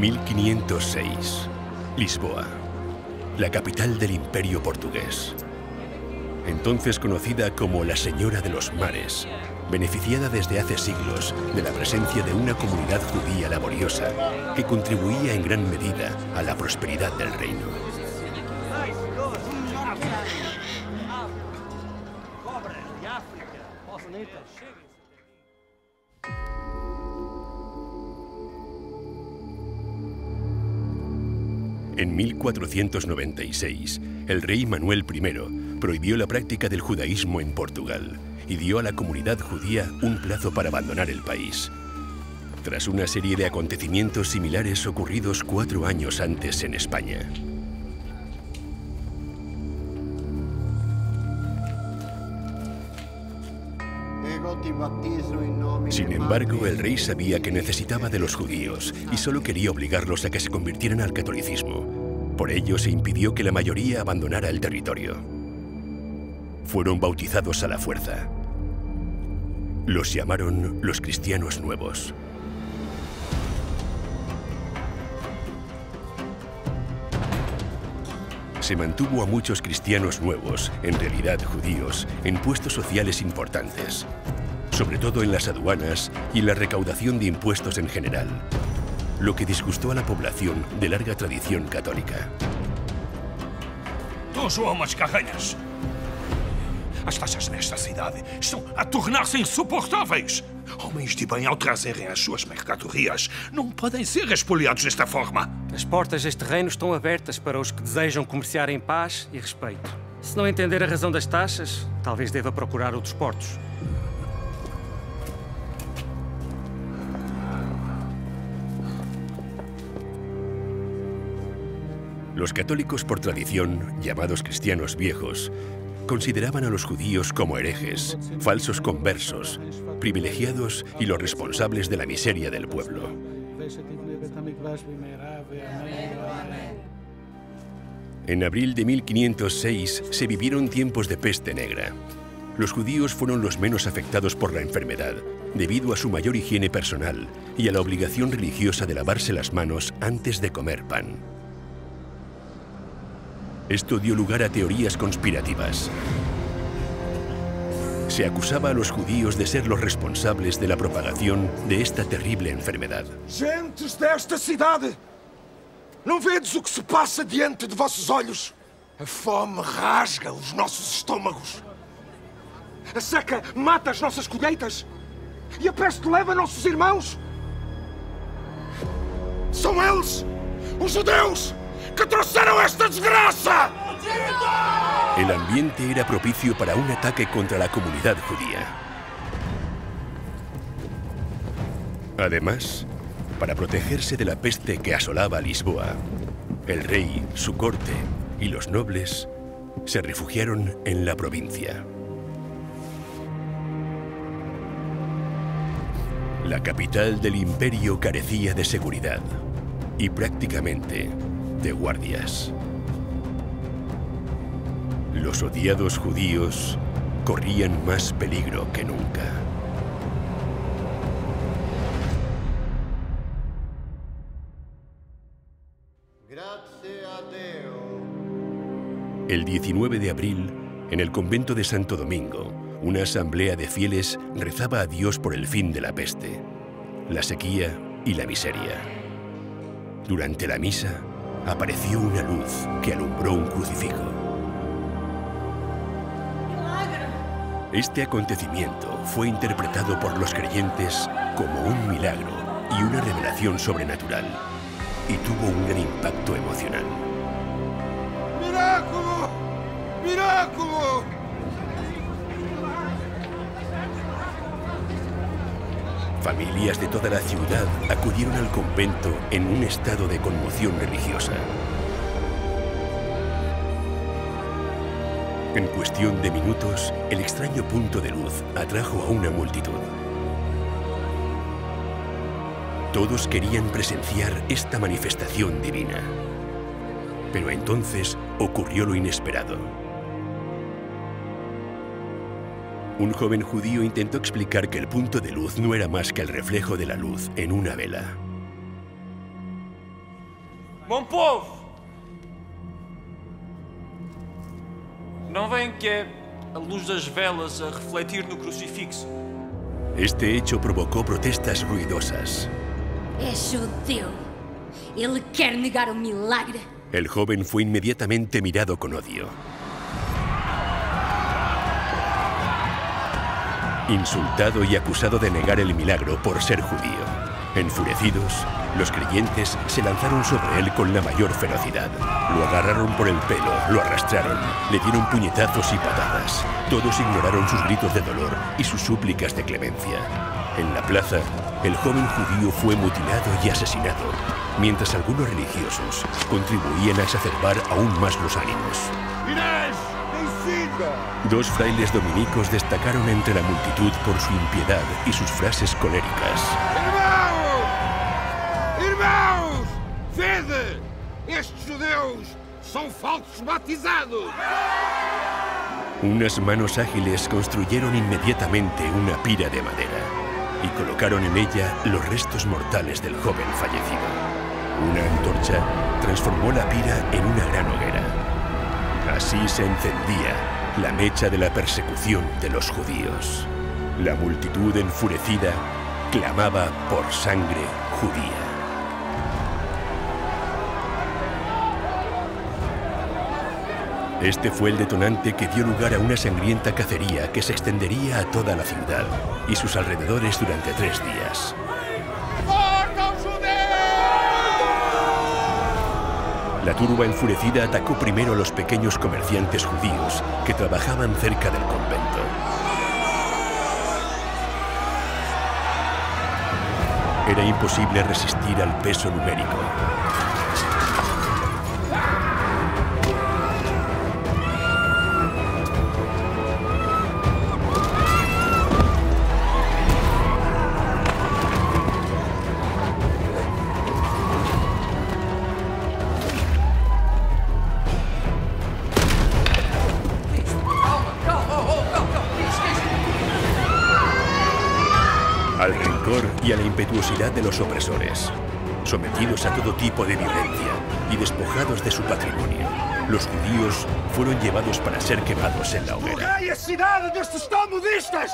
1506. Lisboa, la capital del Imperio portugués. Entonces conocida como la Señora de los Mares, beneficiada desde hace siglos de la presencia de una comunidad judía laboriosa que contribuía en gran medida a la prosperidad del reino. En 1496, el rey Manuel I prohibió la práctica del judaísmo en Portugal y dio a la comunidad judía un plazo para abandonar el país. Tras una serie de acontecimientos similares ocurridos 4 años antes en España. Sin embargo, el rey sabía que necesitaba de los judíos y solo quería obligarlos a que se convirtieran al catolicismo. Por ello, se impidió que la mayoría abandonara el territorio. Fueron bautizados a la fuerza. Los llamaron los cristianos nuevos. Se mantuvo a muchos cristianos nuevos, en realidad judíos, en puestos sociales importantes, sobre todo en las aduanas y en la recaudación de impuestos en general, lo que disgustó a la población de larga tradición católica. Todos somos carranhas. As taxas nesta cidade estão a tornar-se insuportáveis. Homens de bem, ao trazerem as suas mercadorias, não podem ser expoliados desta forma. As portas deste reino estão abertas para os que desejam comerciar em paz e respeito. Se não entender a razão das taxas, talvez deva procurar outros portos. Los católicos por tradición, llamados cristianos viejos, consideraban a los judíos como herejes, falsos conversos, privilegiados y los responsables de la miseria del pueblo. En abril de 1506 se vivieron tiempos de peste negra. Los judíos fueron los menos afectados por la enfermedad, debido a su mayor higiene personal y a la obligación religiosa de lavarse las manos antes de comer pan. Esto dio lugar a teorías conspirativas. Se acusaba a los judíos de ser los responsables de la propagación de esta terrible enfermedad. Gentes desta cidade, não vedes o que se passa diante de vossos olhos? A fome rasga os nossos estômagos. A seca mata as nossas colheitas. E a peste leva nossos irmãos. São eles, os judeus, que trouxeram esta desgraça! El ambiente era propicio para un ataque contra la comunidad judía. Además, para protegerse de la peste que asolaba Lisboa, el rey, su corte y los nobles se refugiaron en la provincia. La capital del imperio carecía de seguridad y prácticamente de guardias. Los odiados judíos corrían más peligro que nunca. El 19 de abril, en el convento de Santo Domingo, una asamblea de fieles rezaba a Dios por el fin de la peste, la sequía y la miseria. Durante la misa, apareció una luz que alumbró un crucifijo. Este acontecimiento fue interpretado por los creyentes como un milagro y una revelación sobrenatural, y tuvo un gran impacto emocional. Miraculo! Miraculo! Familias de toda la ciudad acudieron al convento en un estado de conmoción religiosa. En cuestión de minutos, el extraño punto de luz atrajo a una multitud. Todos querían presenciar esta manifestación divina. Pero entonces ocurrió lo inesperado. Un joven judío intentó explicar que el punto de luz no era más que el reflejo de la luz en una vela. Bom povo! Não veem que é a luz das velas a refletir no crucifixo? Este hecho provocó protestas ruidosas. É judeu. Ele quer negar o milagre. El joven fue inmediatamente mirado con odio. Insultado y acusado de negar el milagro por ser judío. Enfurecidos, los creyentes se lanzaron sobre él con la mayor ferocidad. Lo agarraron por el pelo, lo arrastraron, le dieron puñetazos y patadas. Todos ignoraron sus gritos de dolor y sus súplicas de clemencia. En la plaza, el joven judío fue mutilado y asesinado, mientras algunos religiosos contribuían a exacerbar aún más los ánimos. Dos frailes dominicos destacaron entre la multitud por su impiedad y sus frases coléricas. Irmãos! Vede! Estes judeus são falsos batizados! Unas manos ágiles construyeron inmediatamente una pira de madera y colocaron en ella los restos mortales del joven fallecido. Una antorcha transformó la pira en una gran hoguera. Así se encendía la mecha de la persecución de los judíos. La multitud enfurecida clamaba por sangre judía. Este fue el detonante que dio lugar a una sangrienta cacería que se extendería a toda la ciudad y sus alrededores durante 3 días. La turba enfurecida atacó primero a los pequeños comerciantes judíos que trabajaban cerca del convento. Era imposible resistir al peso numérico. Al rencor y a la impetuosidad de los opresores. Sometidos a todo tipo de violencia y despojados de su patrimonio, los judíos fueron llevados para ser quemados en la hoguera. ¡Ay, ciudad de estos talmudistas!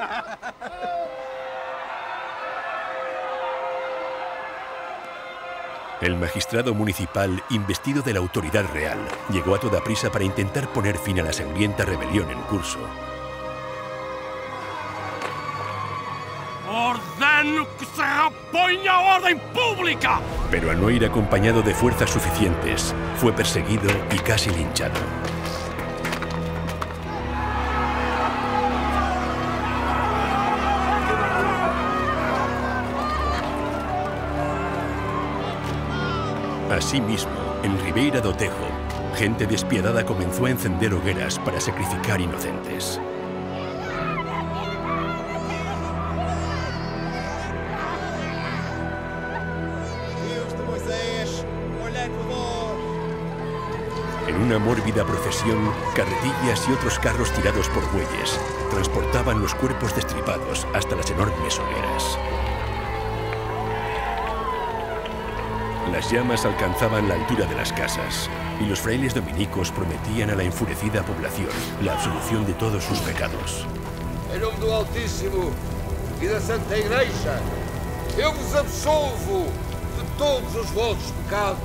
El magistrado municipal, investido de la autoridad real, llegó a toda prisa para intentar poner fin a la sangrienta rebelión en curso. Ordeno que se reponga a orden pública. Pero al no ir acompañado de fuerzas suficientes, fue perseguido y casi linchado. Asimismo, en Ribeira do Tejo, gente despiadada comenzó a encender hogueras para sacrificar inocentes. En una mórbida procesión, carretillas y otros carros tirados por bueyes transportaban los cuerpos destripados hasta las enormes hogueras. Las llamas alcanzaban la altura de las casas y los frailes dominicos prometían a la enfurecida población la absolución de todos sus pecados. Em nome do Altíssimo e da Santa Igreja, eu vos absolvo de todos os vossos pecados.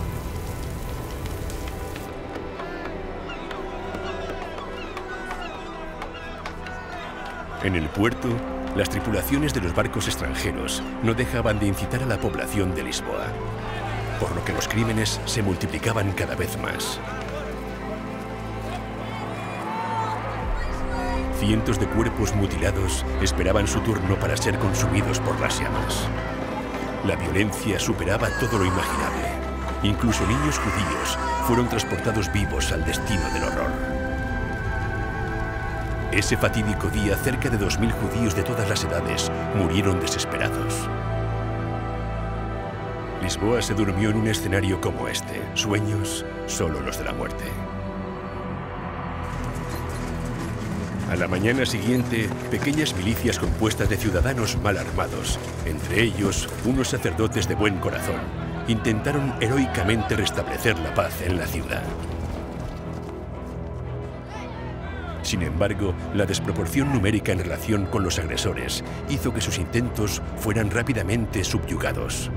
En el puerto, las tripulaciones de los barcos extranjeros no dejaban de incitar a la población de Lisboa, por lo que los crímenes se multiplicaban cada vez más. Cientos de cuerpos mutilados esperaban su turno para ser consumidos por las llamas. La violencia superaba todo lo imaginable. Incluso niños judíos fueron transportados vivos al destino del horror. Ese fatídico día, cerca de 2000 judíos de todas las edades murieron desesperados. Lisboa se durmió en un escenario como este. Sueños, solo los de la muerte. A la mañana siguiente, pequeñas milicias compuestas de ciudadanos mal armados, entre ellos unos sacerdotes de buen corazón, intentaron heroicamente restablecer la paz en la ciudad. Sin embargo, la desproporción numérica en relación con los agresores hizo que sus intentos fueran rápidamente subyugados.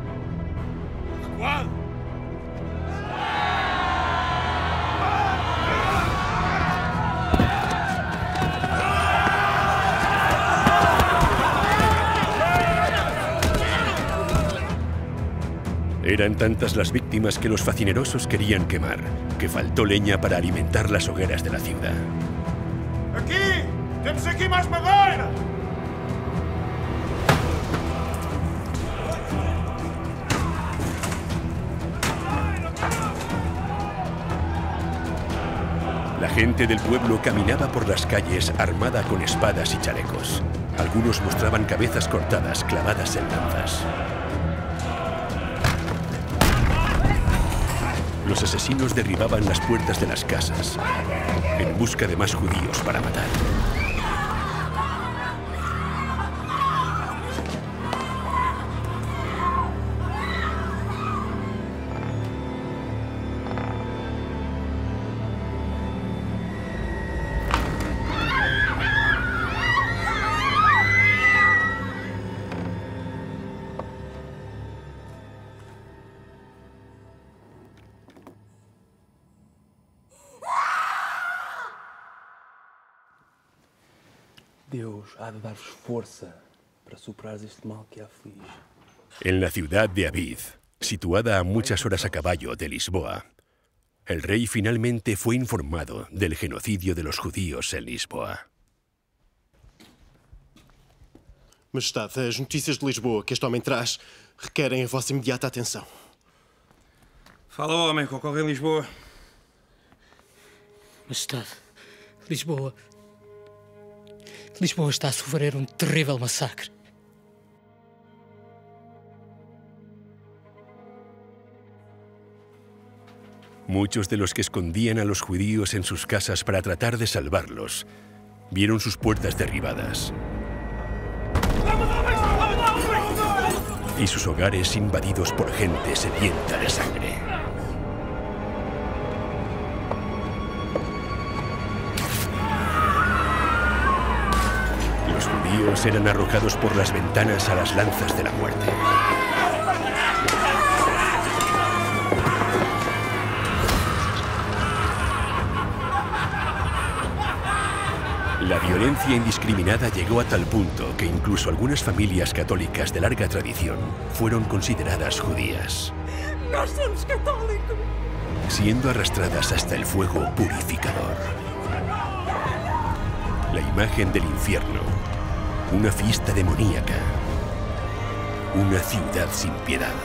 Eran tantas las víctimas que los facinerosos querían quemar, que faltó leña para alimentar las hogueras de la ciudad. ¡Aquí! ¡Temos aquí más madeira! La gente del pueblo caminaba por las calles armada con espadas y chalecos. Algunos mostraban cabezas cortadas clavadas en lanzas. Los asesinos derribaban las puertas de las casas en busca de más judíos para matar. Deus há de dar-vos força para superar este mal que aflige. En la ciudad de Aviv, situada a muchas horas a caballo de Lisboa, el rey finalmente fue informado del genocidio de los judíos en Lisboa. Majestade, as notícias de Lisboa que este homem traz requerem a vossa imediata atenção. Fala, homem, que ocorre em Lisboa. Majestade, Lisboa está a sofrer um terrível massacre. Muchos de los que escondían a los judíos en sus casas para tratar de salvarlos, vieron sus puertas derribadas y sus hogares invadidos por gente sedienta de sangre. Los judíos eran arrojados por las ventanas a las lanzas de la muerte. La violencia indiscriminada llegó a tal punto que incluso algunas familias católicas de larga tradición fueron consideradas judías, Nós somos católicos, siendo arrastradas hasta el fuego purificador. La imagen del infierno, una fiesta demoníaca, una ciudad sin piedad.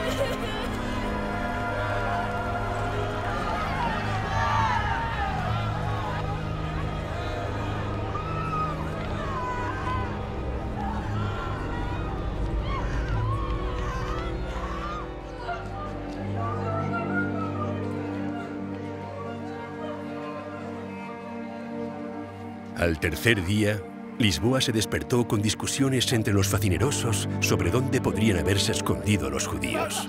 Al tercer día, Lisboa se despertó con discusiones entre los facinerosos sobre dónde podrían haberse escondido los judíos.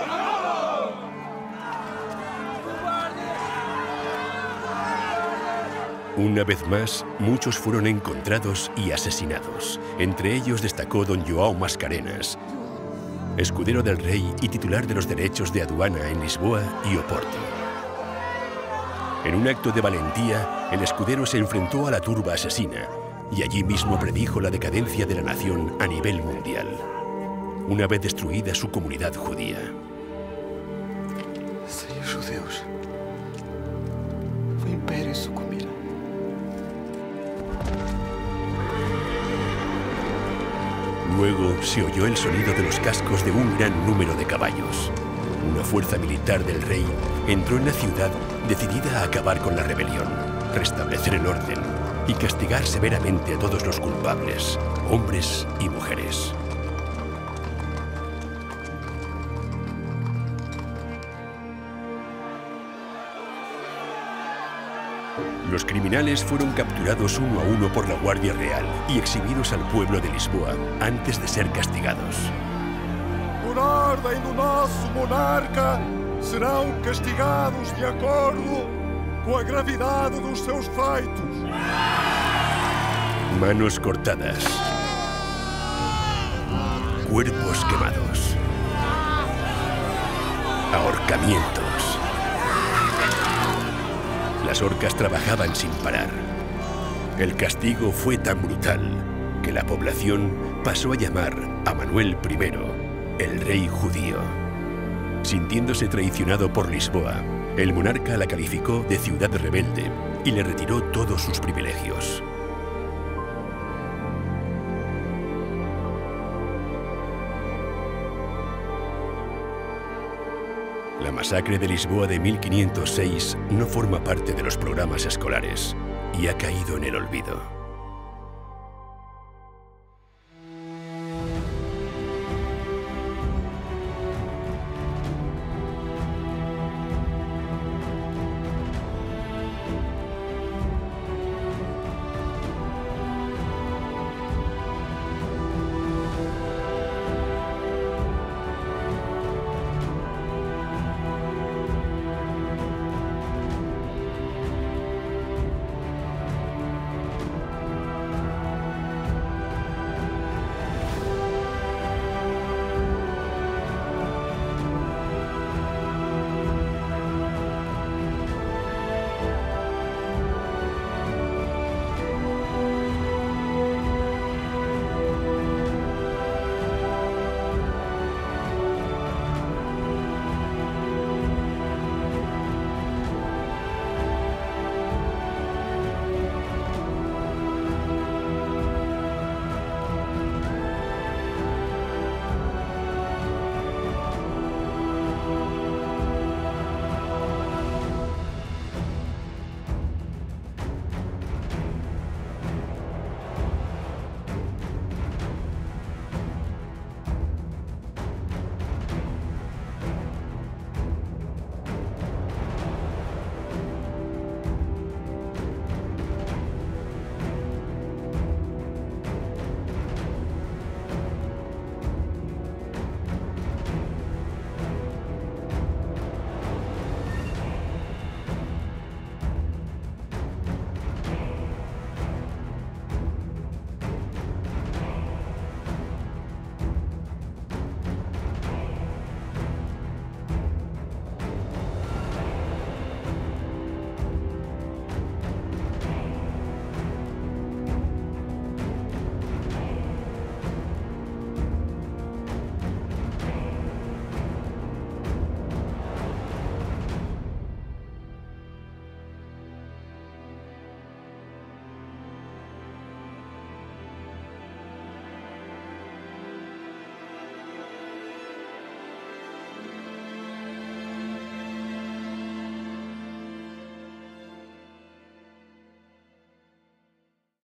Una vez más, muchos fueron encontrados y asesinados. Entre ellos destacó don João Mascarenhas, escudero del rey y titular de los derechos de aduana en Lisboa y Oporto. En un acto de valentía, el escudero se enfrentó a la turba asesina y allí mismo predijo la decadencia de la nación a nivel mundial, una vez destruida su comunidad judía. Se os judeus, o Império sucumbirá. Luego se oyó el sonido de los cascos de un gran número de caballos. Una fuerza militar del rey entró en la ciudad decidida a acabar con la rebelión, restablecer el orden y castigar severamente a todos los culpables, hombres y mujeres. Los criminales fueron capturados uno a uno por la Guardia Real y exhibidos al pueblo de Lisboa antes de ser castigados. O ordem do nosso monarca, serão castigados de acordo com a gravidade dos seus feitos. Manos cortadas. Cuerpos quemados. Ahorcamientos. Las horcas trabajaban sin parar. El castigo fue tan brutal que la población pasó a llamar a Manuel I, el rey judío. Sintiéndose traicionado por Lisboa, el monarca la calificó de ciudad rebelde y le retiró todos sus privilegios. La masacre de Lisboa de 1506 no forma parte de los programas escolares y ha caído en el olvido.